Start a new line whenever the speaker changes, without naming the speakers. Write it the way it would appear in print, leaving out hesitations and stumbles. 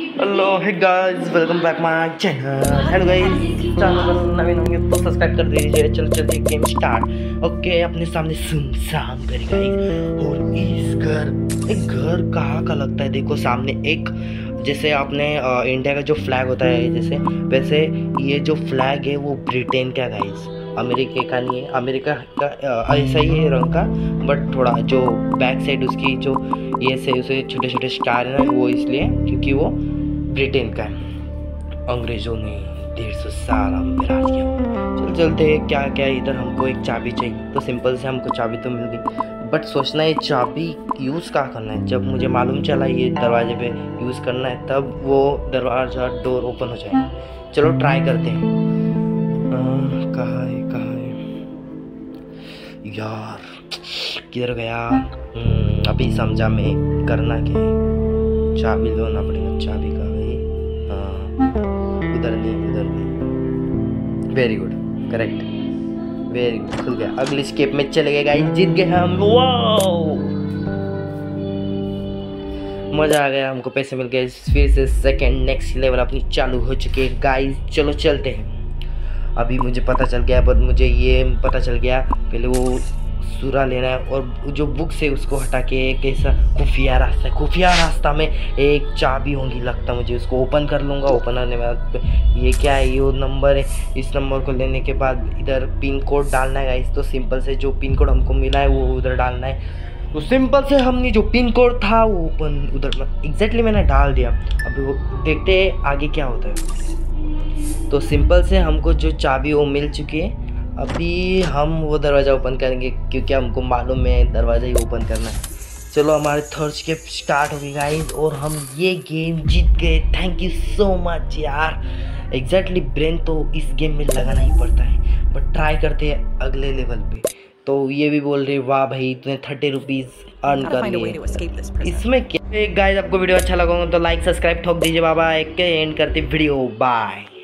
Hello hey guys, welcome back my channel. Hello guys, channel पर नवीन होंगे तो subscribe कर दीजिए। चलो चलिए गेम स्टार्ट। ओके, अपने सामने सुनसान घर गाइस, और इस एक घर कहाँ का लगता है। देखो सामने एक, जैसे आपने इंडिया का जो फ्लैग होता है जैसे, वैसे ये जो फ्लैग है वो ब्रिटेन का गाइस, अमेरिका का नहीं है। अमेरिका का ऐसा ही है रंग का, बट थोड़ा जो बैक साइड उसकी जो ये से उसे छोटे छोटे स्टार है ना, वो इसलिए क्योंकि वो ब्रिटेन का है। अंग्रेजों ने 150 साल हम पे राज किया। चल चलते हैं। क्या क्या इधर हमको एक चाबी चाहिए, तो सिंपल से हमको चाबी तो मिल गई, बट सोचना है चाबी यूज़ क्या करना है। जब मुझे मालूम चला ये दरवाजे पे यूज़ करना है, तब वो दरवाज़ा डोर ओपन हो जाएगा। चलो ट्राई करते हैं। कहाँ है यार, किधर गया? अभी समझा मैं करना क्या है। चाबी लेना पड़ेगा। चाबी का है, उधर नहीं। Very good, correct, very good, खुल गया। अगली स्टेप में चले गए गाइस, जीत गए हम। वाओ, मजा आ गया, हमको पैसे मिल गए। फिर से सेकंड नेक्स्ट लेवल अपनी चालू हो चुके हैं गाइस। चलो चलते हैं। अभी मुझे पता चल गया, पर मुझे ये पता चल गया पहले वो सूरा लेना है, और जो बुक्स है उसको हटा के एक ऐसा खुफिया रास्ता है। खुफिया रास्ता में एक चाबी होगी लगता, मुझे उसको ओपन कर लूँगा। ओपन करने के बाद ये क्या है, ये नंबर है। इस नंबर को लेने के बाद इधर पिन कोड डालना है गाइस। तो सिंपल से जो पिन कोड हमको मिला है वो उधर डालना है। तो सिंपल से हमने जो पिन कोड था वो ओपन उधर एग्जैक्टली मैंने डाल दिया। अभी वो देखते हैं आगे क्या होता है। तो सिंपल से हमको जो चाबी वो मिल चुकी है। अभी हम वो दरवाज़ा ओपन करेंगे, क्योंकि हमको मालूम है दरवाज़ा ही ओपन करना है। चलो, हमारे थर्ड स्टेप स्टार्ट हो गई गाइस, और हम ये गेम जीत गए। थैंक यू सो मच यार। एग्जैक्टली ब्रेन तो इस गेम में लगाना ही पड़ता है, बट ट्राई करते हैं अगले लेवल पे। तो ये भी बोल रहे वाह भाई, तूने 30 रुपीज़ अर्न कर लिए। इसमें क्या गाइस, आपको वीडियो अच्छा लगा तो लाइक सब्सक्राइब ठोक दीजिए। बाबा एक एंड करते वीडियो, बाय।